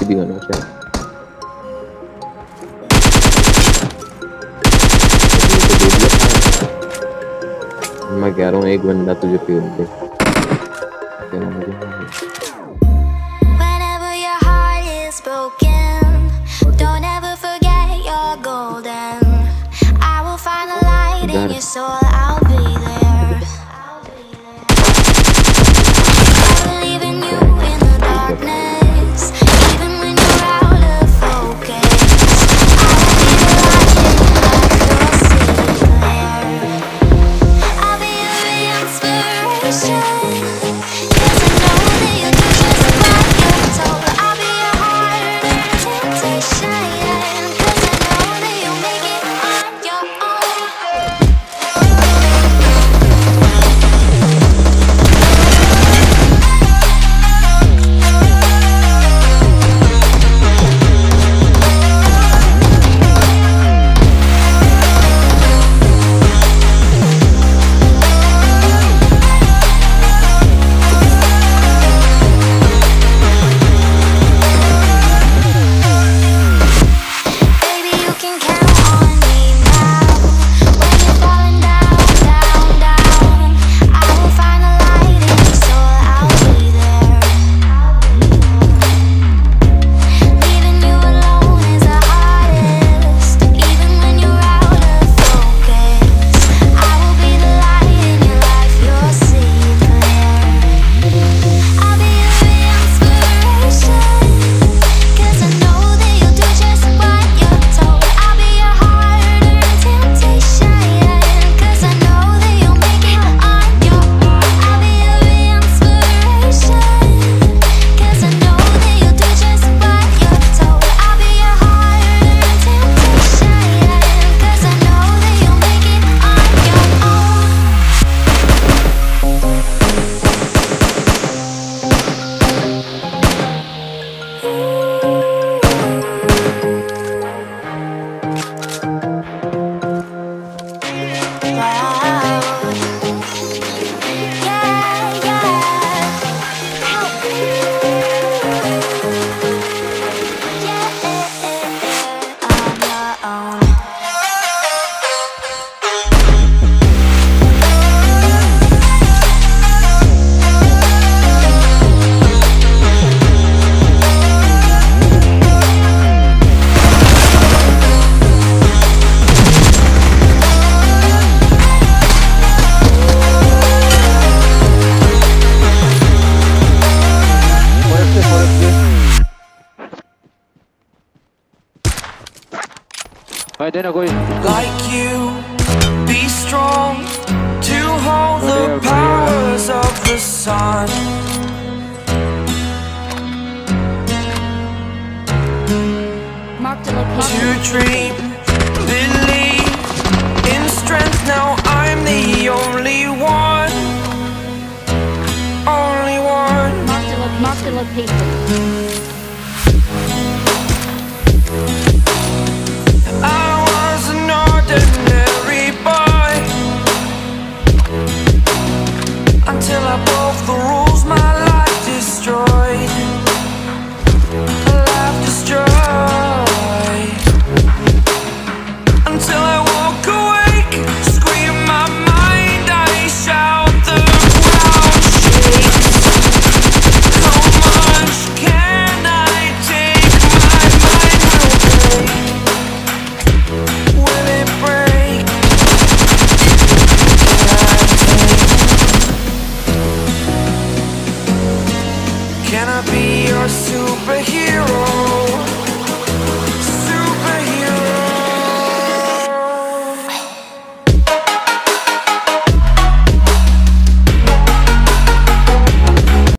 खुद ही बना शायद। मैं कह रहा हूँ एक बंदा तुझे प्योर दे। Like you, be strong to hold the powers of the sun. To dream, believe in strength. Now I'm the only one, only one. Mark the location. Until I broke the rules, my life destroyed. Life destroyed. Until I walk awake, scream my mind, I shout, the ground shakes. How much can I take? My mind will break. Will it break? Can I be your superhero?